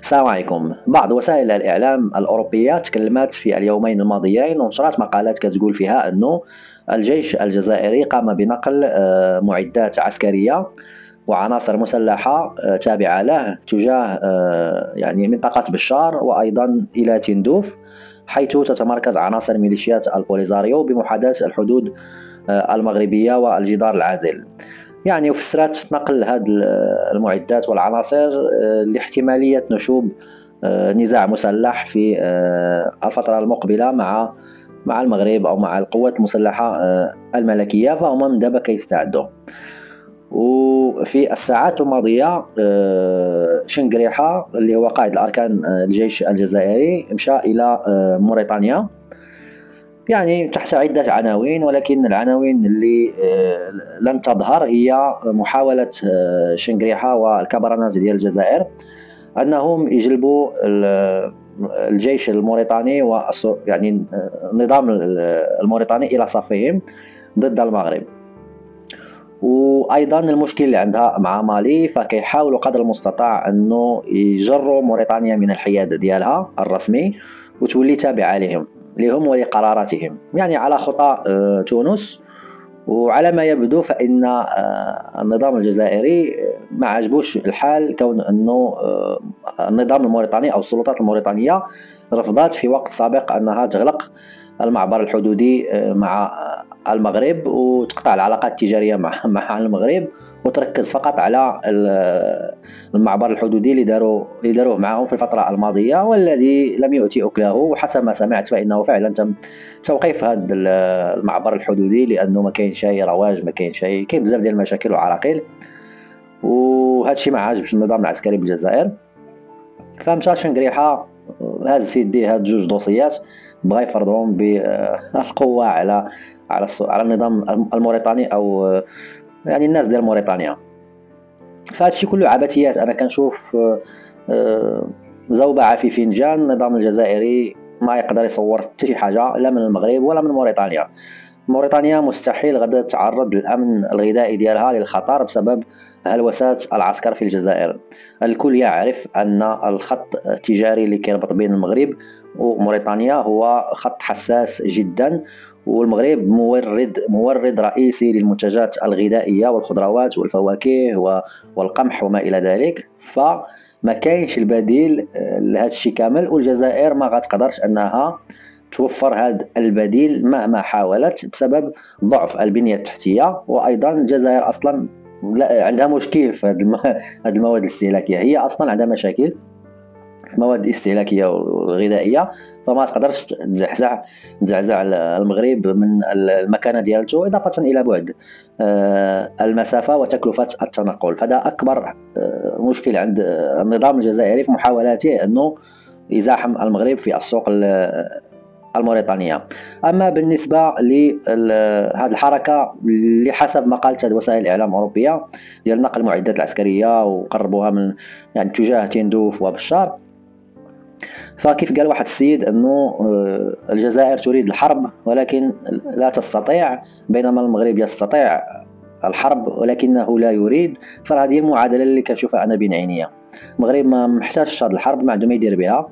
السلام عليكم. بعض وسائل الإعلام الأوروبية تكلمت في اليومين الماضيين ونشرت مقالات كتقول فيها أنه الجيش الجزائري قام بنقل معدات عسكرية وعناصر مسلحة تابعة له تجاه يعني منطقة بشار وأيضا إلى تندوف، حيث تتمركز عناصر ميليشيات البوليزاريو بمحاذاة الحدود المغربية والجدار العازل. يعني وفسرت نقل هذه المعدات والعناصر لاحتمالية نشوب نزاع مسلح في الفترة المقبلة مع المغرب أو مع القوات المسلحة الملكية، فهم من دابا كيستعدوا. وفي الساعات الماضية شنقريحة اللي هو قائد الأركان الجيش الجزائري مشى إلى موريتانيا، يعني تحت عدة عناوين، ولكن العناوين اللي لن تظهر هي محاولة شنقريحة والكبرنات ديال الجزائر أنهم يجلبوا الجيش الموريتاني يعني النظام الموريتاني إلى صفهم ضد المغرب. وايضا المشكل اللي عندها مع مالي، فكيحاولوا قدر المستطاع انه يجروا موريتانيا من الحياد ديالها الرسمي وتولي تابعه لهم ولقراراتهم، يعني على خطى تونس. وعلى ما يبدو فإن النظام الجزائري ما عجبوش الحال، كون أنه النظام الموريتاني أو السلطات الموريتانية رفضت في وقت سابق أنها تغلق المعبر الحدودي مع المغرب وتقطع العلاقات التجارية مع المغرب، وتركز فقط على المعبر الحدودي اللي داروه معهم في الفترة الماضية، والذي لم يؤتي أكله. وحسب ما سمعت فإنه فعلا تم توقيف هذا المعبر الحدودي لأنه ما كاين شيء رواج، ما كاين شيء، كاين بزاف ديال المشاكل وعراقيل، وهذا الشيء ما عاجبش النظام العسكري بالجزائر. فمشى شنقريحة هاز في يديه هاد جوج دوسيات، بغا يفرضهم بالقوة على النظام الموريتاني أو يعني الناس ديال موريتانيا. فهاد الشيء كله عبثيات. أنا كنشوف زوبعة في فنجان. النظام الجزائري ما يقدر يصور حتى شي حاجة لا من المغرب ولا من موريتانيا مستحيل غدا تعرض للأمن الغذائي ديالها للخطر بسبب هلوسات العسكر في الجزائر. الكل يعرف أن الخط التجاري اللي كيربط بين المغرب وموريتانيا هو خط حساس جدا، والمغرب مورد رئيسي للمنتجات الغذائية والخضروات والفواكه والقمح وما إلى ذلك، فما كاينش البديل لهذا الشيء كامل، والجزائر ما غتقدرش أنها توفر هذا البديل مهما حاولت بسبب ضعف البنية التحتية. وأيضا الجزائر أصلا عندها مشكل في هذه المواد الاستهلاكية، هي أصلا عندها مشاكل مواد استهلاكية وغذائية، فما تقدرش تزعزع المغرب من المكانة ديالته، إضافة إلى بعد المسافة وتكلفة التنقل. فهذا أكبر مشكل عند النظام الجزائري في محاولاته أنه يزاحم المغرب في السوق الموريتانية. أما بالنسبة لهذه الحركة اللي حسب ما قالت وسائل الإعلام الأوروبية ديال نقل المعدات العسكرية وقربوها من يعني تجاه تندوف وبشار، فكيف قال واحد السيد أنه الجزائر تريد الحرب ولكن لا تستطيع، بينما المغرب يستطيع الحرب ولكنه لا يريد. فهذه المعادلة اللي كنشوفها أنا بين عينيا. المغرب ما محتاجش هذه الحرب، ما عنده ما يدير بها،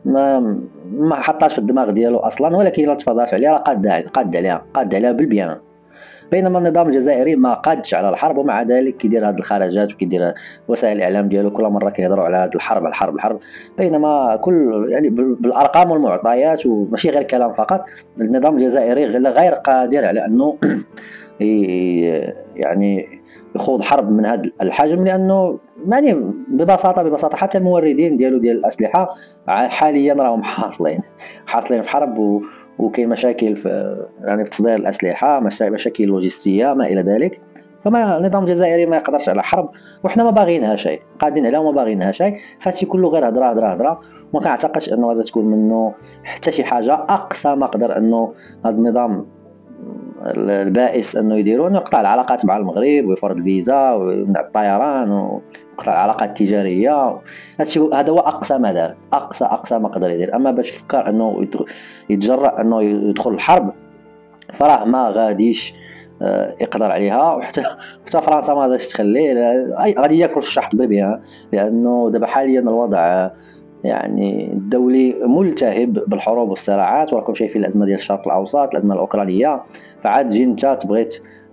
ما حطاش في الدماغ ديالو اصلا، ولكن الا تفضلت عليها راه قاد عليها بالبيان. بينما النظام الجزائري ما قادش على الحرب، ومع ذلك كيدير هذه الخرجات وكيدير وسائل الاعلام ديالو كل مره كيهضروا على هذه الحرب، بينما كل يعني بالارقام والمعطيات وماشي غير كلام فقط. النظام الجزائري غير قادر على انه يعني يخوض حرب من هذا الحجم، لانه يعني ببساطه حتى الموردين ديال الاسلحه حاليا راهم حاصلين في حرب، وكاين مشاكل في يعني في تصدير الاسلحه، مشاكل لوجستيه ما الى ذلك. فما النظام الجزائري ما يقدرش على حرب، وحنا ما باغيينها شيء، قادين عليها وما باغيينها شيء. فهادشي كله غير هضره، وما كنعتقدش انه غادي تكون منه حتى شي حاجه. اقصى ما قدر انه هذا النظام البائس انه يديروا انه يقطع العلاقات مع المغرب ويفرض الفيزا ويمنع الطيران ويقطع العلاقات التجاريه. هذا هو اقصى ما دار، اقصى ما قدر يدير. اما باش فكر انه يتجرأ انه يدخل الحرب فراه ما غاديش يقدر عليها. وحتى فرنسا ما غاديش تخليه، غادي ياكل الشحط بيبيها، لانه دابا حاليا الوضع يعني الدولي ملتهب بالحروب والصراعات، وراكم شايفين الازمه ديال الشرق الاوسط، الازمه الاوكرانيه. فعاد تجي انت تبغيت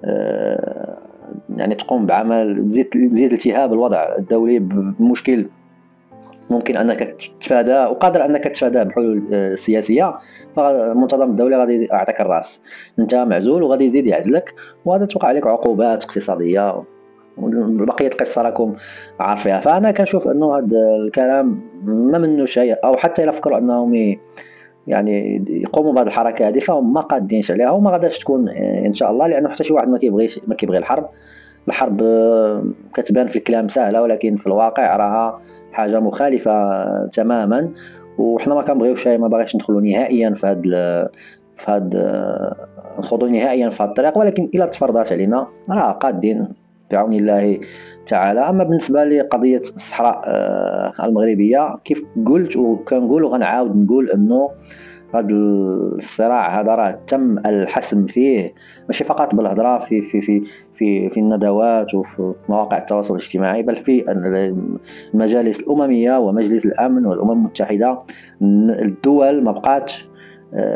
يعني تقوم بعمل تزيد التهاب الوضع الدولي بمشكل ممكن انك تتفاداه وقادر انك تتفاداه بحلول سياسيه. فالمنتظم الدولي غادي يعطيك الراس، انت معزول وغادي يزيد يعزلك، وغادي توقع عليك عقوبات اقتصاديه. بقيه القصه راكم عارفيها. فانا كنشوف انه هذا الكلام ما منه شيء، او حتى الا فكروا انهم يعني يقوموا بهذه الحركه هذه فهم ما قادينش عليها، وما غاداش تكون ان شاء الله، لانه حتى شي واحد ما كيبغي الحرب. الحرب كتبان في الكلام سهله، ولكن في الواقع راها حاجه مخالفه تماما. وحنا ما كنبغيوش شيء، ما باغيش ندخلوا نهائيا في هاد نخوضوا نهائيا في هاد الطريق، ولكن الا تفرضات علينا راه قادين بعون الله تعالى. اما بالنسبه لقضيه الصحراء المغربيه، كيف قلت وكنقول وغنعاود نقول انه هذا الصراع هذا راه تم الحسم فيه، ماشي فقط بالهضره في الندوات وفي مواقع التواصل الاجتماعي، بل في المجالس الامميه ومجلس الامن والامم المتحده. الدول ما بقاتش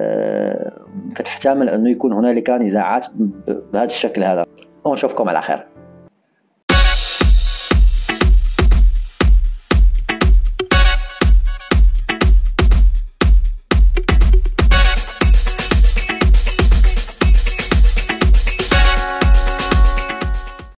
كتحتمل انه يكون هنالك نزاعات بهذا الشكل هذا. ونشوفكم على خير.